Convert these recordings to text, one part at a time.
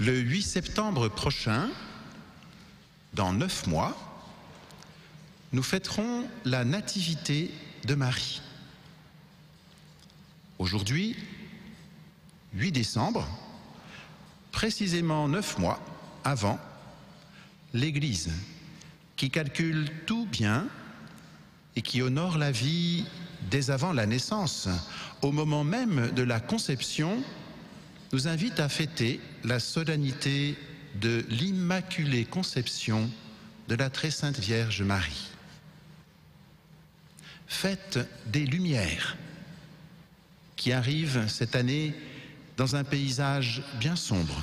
Le 8 septembre prochain, dans 9 mois, nous fêterons la Nativité de Marie. Aujourd'hui, 8 décembre, précisément 9 mois avant, l'Église, qui calcule tout bien et qui honore la vie dès avant la naissance, au moment même de la conception, nous invite à fêter la solennité de l'Immaculée Conception de la Très Sainte Vierge Marie. Fête des Lumières, qui arrive cette année dans un paysage bien sombre.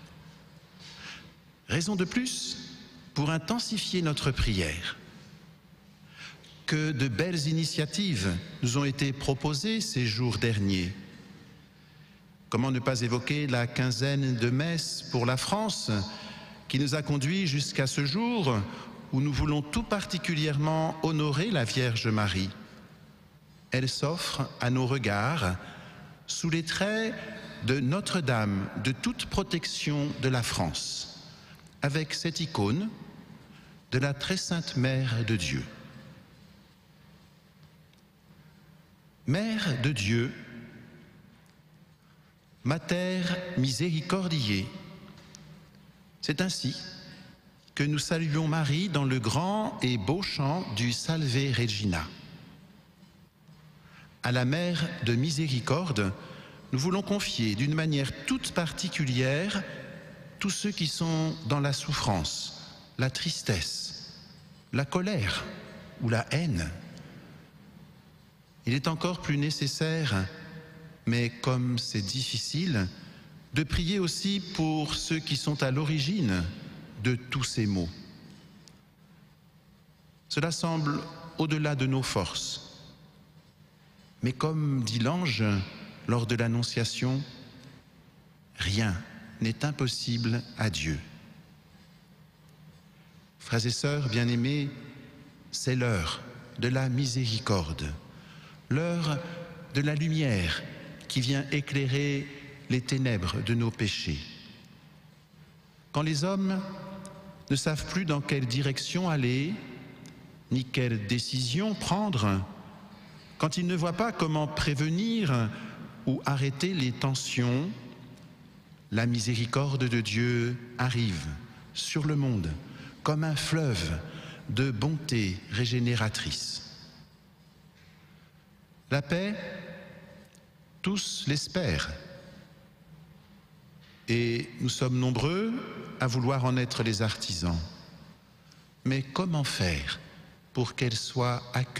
Raison de plus pour intensifier notre prière. Que de belles initiatives nous ont été proposées ces jours derniers. Comment ne pas évoquer la quinzaine de messes pour la France qui nous a conduits jusqu'à ce jour où nous voulons tout particulièrement honorer la Vierge Marie. Elle s'offre à nos regards sous les traits de Notre-Dame de toute protection de la France, avec cette icône de la Très Sainte Mère de Dieu. Mère de Dieu, Mater Misericordiae, c'est ainsi que nous saluons Marie dans le grand et beau chant du Salve Regina. À la Mère de Miséricorde, nous voulons confier d'une manière toute particulière tous ceux qui sont dans la souffrance, la tristesse, la colère ou la haine. Il est encore plus nécessaire, mais comme c'est difficile, de prier aussi pour ceux qui sont à l'origine de tous ces maux. Cela semble au-delà de nos forces. Mais comme dit l'ange lors de l'Annonciation, rien n'est impossible à Dieu. Frères et sœurs bien-aimés, c'est l'heure de la miséricorde, l'heure de la lumière qui vient éclairer les ténèbres de nos péchés. Quand les hommes ne savent plus dans quelle direction aller, ni quelle décision prendre, quand ils ne voient pas comment prévenir ou arrêter les tensions, la miséricorde de Dieu arrive sur le monde comme un fleuve de bonté régénératrice. La paix, tous l'espèrent. Et nous sommes nombreux à vouloir en être les artisans. Mais comment faire pour qu'elle soit accueillie ?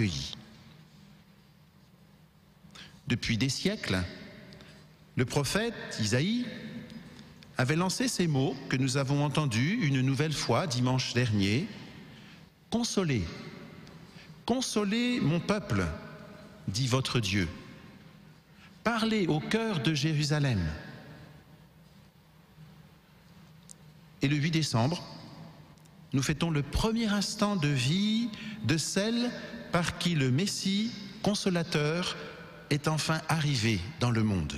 Depuis des siècles, le prophète Isaïe avait lancé ces mots que nous avons entendus une nouvelle fois dimanche dernier. « Consolez, consolez mon peuple, dit votre Dieu. Parlez au cœur de Jérusalem. » Et le 8 décembre, nous fêtons le premier instant de vie de celle par qui le Messie consolateur est enfin arrivé dans le monde.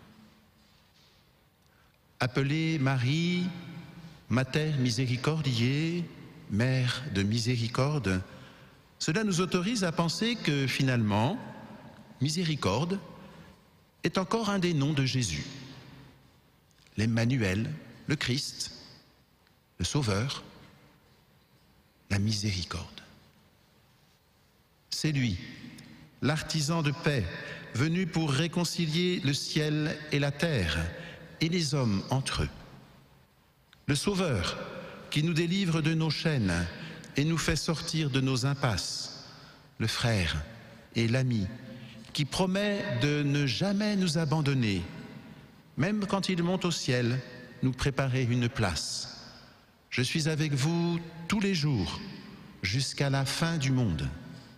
Appelée Marie, Mater Misericordiae, Mère de miséricorde, cela nous autorise à penser que finalement, miséricorde est encore un des noms de Jésus. L'Emmanuel, le Christ, le Sauveur, la miséricorde. C'est lui, l'artisan de paix, venu pour réconcilier le ciel et la terre, et les hommes entre eux. Le Sauveur, qui nous délivre de nos chaînes et nous fait sortir de nos impasses. Le frère et l'ami, qui promet de ne jamais nous abandonner, même quand il monte au ciel, nous préparer une place. Je suis avec vous tous les jours, jusqu'à la fin du monde.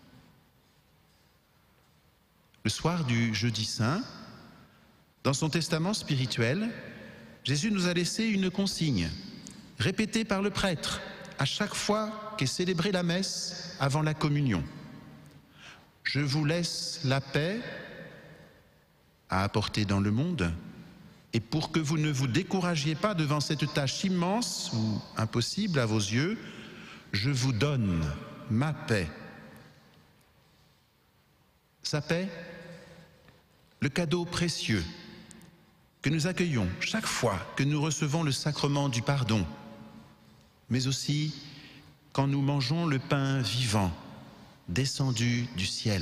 Le soir du Jeudi Saint, dans son testament spirituel, Jésus nous a laissé une consigne, répétée par le prêtre à chaque fois qu'est célébrée la messe avant la communion. Je vous laisse la paix à apporter dans le monde, Et pour que vous ne vous découragiez pas devant cette tâche immense ou impossible à vos yeux, je vous donne ma paix. Sa paix, le cadeau précieux que nous accueillons chaque fois que nous recevons le sacrement du pardon, mais aussi quand nous mangeons le pain vivant, descendu du ciel.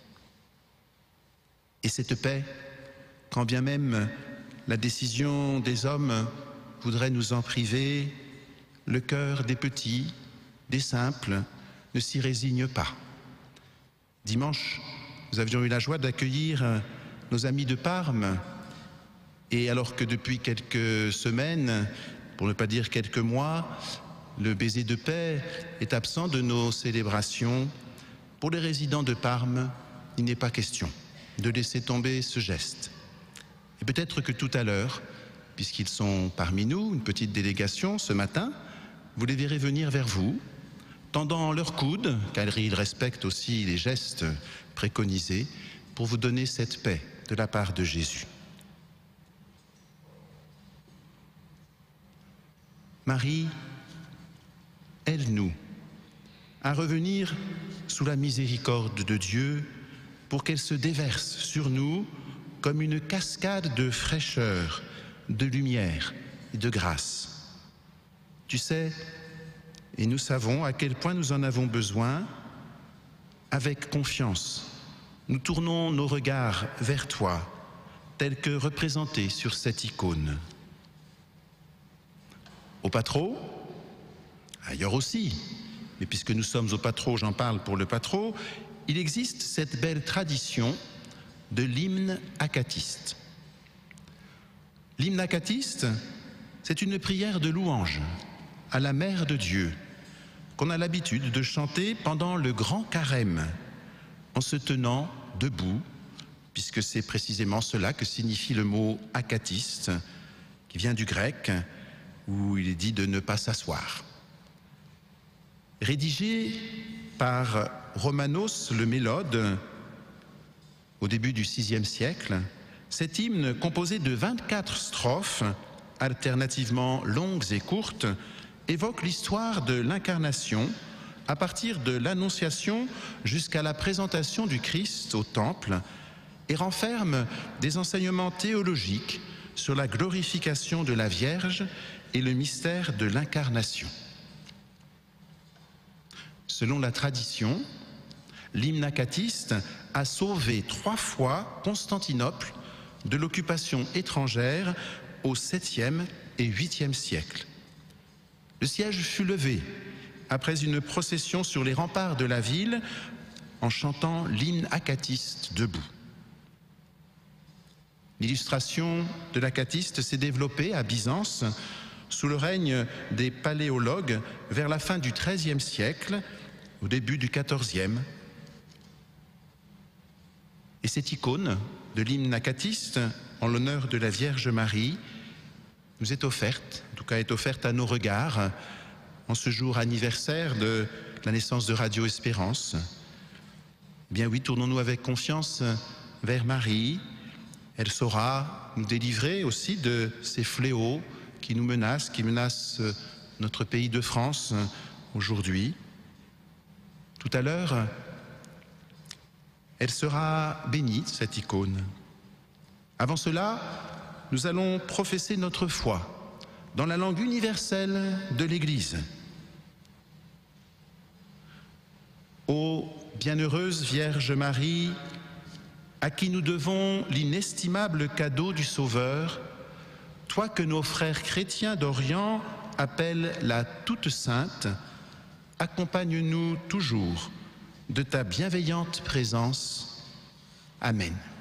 Et cette paix, quand bien même la décision des hommes voudrait nous en priver, le cœur des petits, des simples, ne s'y résigne pas. Dimanche, nous avions eu la joie d'accueillir nos amis de Parme, et alors que depuis quelques semaines, pour ne pas dire quelques mois, le baiser de paix est absent de nos célébrations, pour les résidents de Parme, il n'est pas question de laisser tomber ce geste. Et peut-être que tout à l'heure, puisqu'ils sont parmi nous, une petite délégation ce matin, vous les verrez venir vers vous, tendant leur coude, car ils respectent aussi les gestes préconisés, pour vous donner cette paix de la part de Jésus. Marie, aide-nous à revenir sous la miséricorde de Dieu pour qu'elle se déverse sur nous comme une cascade de fraîcheur, de lumière et de grâce. Tu sais, et nous savons à quel point nous en avons besoin. Avec confiance, nous tournons nos regards vers toi, tels que représentés sur cette icône. Au Patro, ailleurs aussi, mais puisque nous sommes au Patro, j'en parle pour le Patro, il existe cette belle tradition de l'hymne acatiste. L'hymne acatiste, c'est une prière de louange à la Mère de Dieu qu'on a l'habitude de chanter pendant le grand carême, en se tenant debout, puisque c'est précisément cela que signifie le mot acatiste, qui vient du grec, où il est dit de ne pas s'asseoir. Rédigé par Romanos le Mélode au début du VIe siècle, cet hymne, composé de 24 strophes, alternativement longues et courtes, évoque l'histoire de l'incarnation à partir de l'Annonciation jusqu'à la présentation du Christ au Temple et renferme des enseignements théologiques sur la glorification de la Vierge et le mystère de l'incarnation. Selon la tradition, l'hymne acatiste a sauvé 3 fois Constantinople de l'occupation étrangère au 7e et 8e siècle. Le siège fut levé après une procession sur les remparts de la ville en chantant l'hymne acatiste debout. L'illustration de l'acatiste s'est développée à Byzance sous le règne des paléologues vers la fin du XIIIe siècle, au début du XIVe. Et cette icône de l'hymne acatiste en l'honneur de la Vierge Marie nous est offerte, en tout cas est offerte à nos regards en ce jour anniversaire de la naissance de Radio Espérance. Eh bien oui, tournons-nous avec confiance vers Marie. Elle saura nous délivrer aussi de ces fléaux qui nous menacent, qui menacent notre pays de France aujourd'hui. Tout à l'heure, elle sera bénie, cette icône. Avant cela, nous allons professer notre foi dans la langue universelle de l'Église. Ô bienheureuse Vierge Marie, à qui nous devons l'inestimable cadeau du Sauveur, toi que nos frères chrétiens d'Orient appellent la Toute Sainte, accompagne-nous toujours de ta bienveillante présence. Amen.